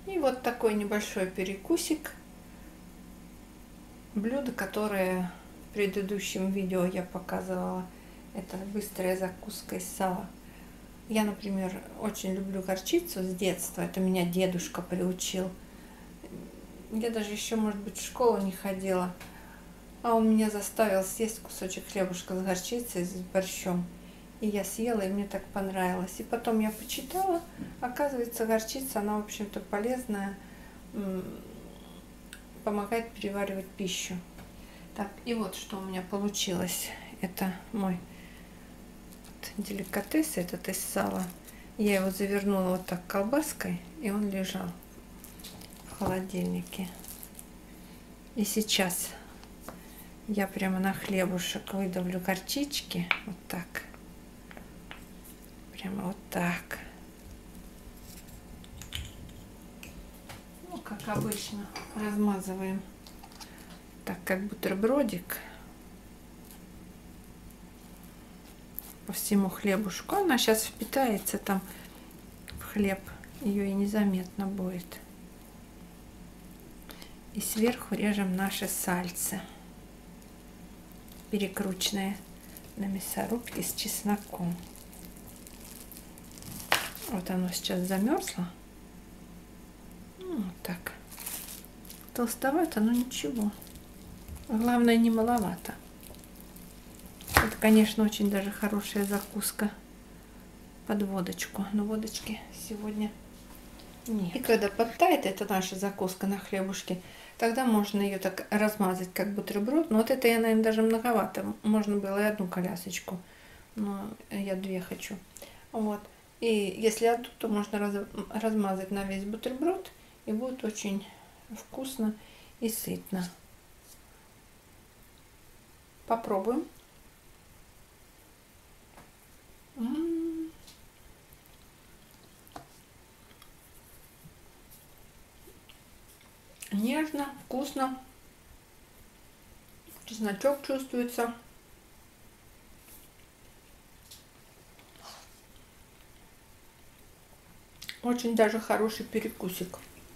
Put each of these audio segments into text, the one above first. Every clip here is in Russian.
И вот такой небольшой перекусик. Блюдо, которое в предыдущем видео я показывала. Это быстрая закуска из сала. Я, например, очень люблю горчицу с детства. Это меня дедушка приучил. Я даже еще, может быть, в школу не ходила. А он меня заставил съесть кусочек хлебушка с горчицей, с борщом. И я съела, и мне так понравилось. И потом я почитала, оказывается, горчица, она, в общем-то, полезная, помогает переваривать пищу. Так, и вот что у меня получилось. Это мой деликатес, этот из сала. Я его завернула вот так колбаской, и он лежал в холодильнике. И сейчас я прямо на хлебушек выдавлю горчички. Вот так. Прямо вот так. Ну, как обычно, размазываем. Так, как бутербродик. По всему хлебушку. Она сейчас впитается там в хлеб. Ее и незаметно будет. И сверху режем наше сальце. Перекрученное на мясорубке с чесноком. Вот оно сейчас замерзло. Ну, вот так. Толстовато, но ничего. Главное, не маловато. Это, конечно, очень даже хорошая закуска под водочку. Но водочки сегодня нет. И когда подтает эта наша закуска на хлебушке, тогда можно ее так размазать, как бутерброд. Но вот это я, наверное, даже многовато. Можно было и одну колясочку. Но я две хочу. Вот. И если одну, то можно размазать на весь бутерброд. И будет очень вкусно и сытно. Попробуем. Нежно, вкусно. Чесночок чувствуется. Очень даже хороший перекусик.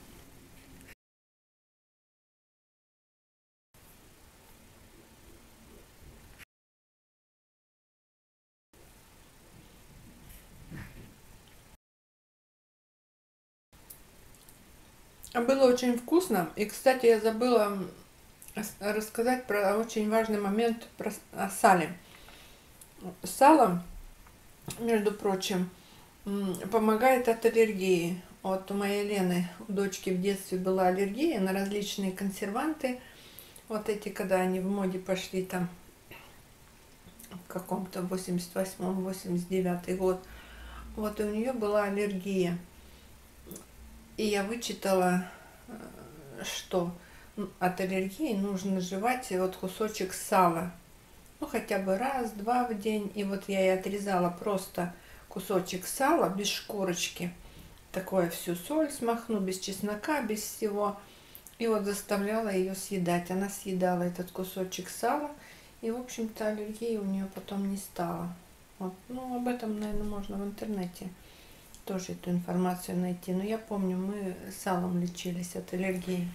Было очень вкусно. И, кстати, я забыла рассказать про очень важный момент о сале. Сало, между прочим, помогает от аллергии. Вот у моей Лены, у дочки в детстве была аллергия на различные консерванты. Вот эти, когда они в моде пошли там в каком-то 88-89 год. Вот и у нее была аллергия. И я вычитала, что от аллергии нужно жевать вот кусочек сала. Ну, хотя бы раз-два в день. И вот я ей отрезала просто кусочек сала без шкурочки. Такое всю соль смахну, без чеснока, без всего. И вот заставляла ее съедать. Она съедала этот кусочек сала. И, в общем-то, аллергии у нее потом не стало. Вот. Ну, об этом, наверное, можно в интернете тоже эту информацию найти. Но я помню, мы салом лечились от аллергии.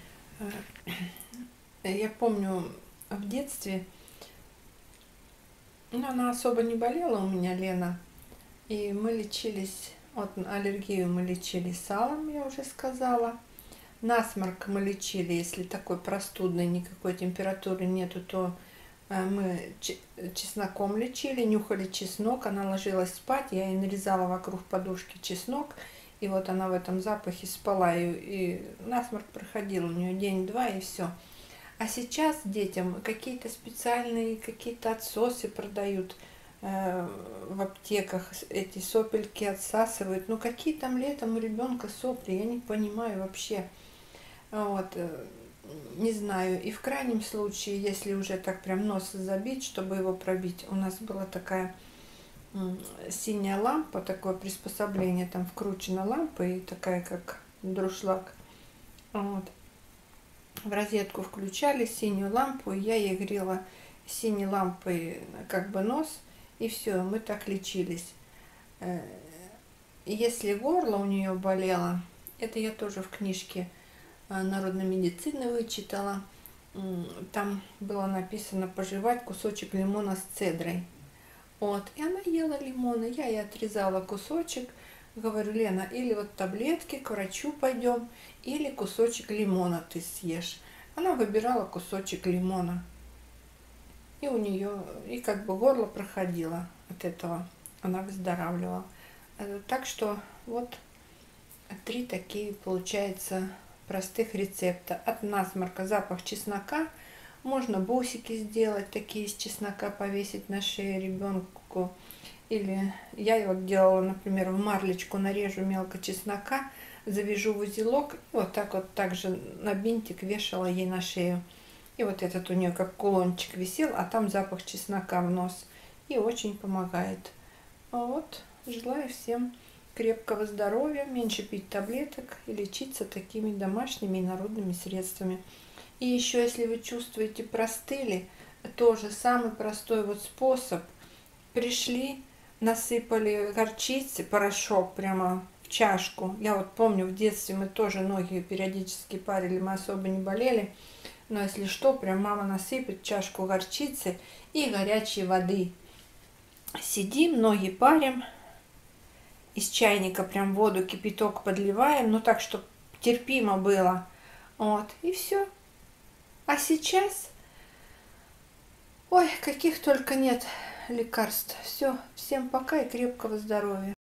Я помню, в детстве, ну, она особо не болела у меня, Лена. И мы лечились, вот аллергию мы лечили салом, я уже сказала. Насморк мы лечили, если такой простудной, никакой температуры нету, то мы чесноком лечили, нюхали чеснок, она ложилась спать, я ей нарезала вокруг подушки чеснок, и вот она в этом запахе спала, и насморк проходил у нее день-два, и все. А сейчас детям какие-то специальные, какие-то отсосы продают в аптеках, эти сопельки отсасывают. Ну какие там летом у ребенка сопли, я не понимаю вообще. Вот. Не знаю, и в крайнем случае, если уже так прям нос забить, чтобы его пробить, у нас была такая синяя лампа, такое приспособление, там вкручена лампа и такая как дуршлаг. Вот. В розетку включали синюю лампу, и я ей грела синей лампой как бы нос, и все, мы так лечились. Если горло у нее болело, Это я тоже в книжке народной медицины вычитала. Там было написано пожевать кусочек лимона с цедрой. Вот, и она ела лимоны, я ей отрезала кусочек, говорю: Лена, или вот таблетки, к врачу пойдем, или кусочек лимона ты съешь. Она выбирала кусочек лимона, и у нее, и как бы горло проходило от этого, она выздоравливала. Так что вот 3 такие, получается, простых рецепта. От насморка запах чеснока. Можно бусики сделать, такие из чеснока повесить на шею ребенку. Или я вот делала, например, в марлечку нарежу мелко чеснока, завяжу в узелок, и вот так также на бинтик вешала ей на шею. И вот этот у нее как кулончик висел, а там запах чеснока в нос. И очень помогает. Вот, желаю всем крепкого здоровья, меньше пить таблеток и лечиться такими домашними и народными средствами. И еще, если вы чувствуете простыли, тоже самый простой вот способ. Пришли, насыпали горчицы, порошок прямо в чашку. Я вот помню, в детстве мы тоже ноги периодически парили, мы особо не болели. Но если что, прям мама насыпет чашку горчицы и горячей воды. Сидим, ноги парим, из чайника прям воду, кипяток подливаем, ну так, чтобы терпимо было. Вот, и все. А сейчас, ой, каких только нет лекарств. Все, всем пока и крепкого здоровья.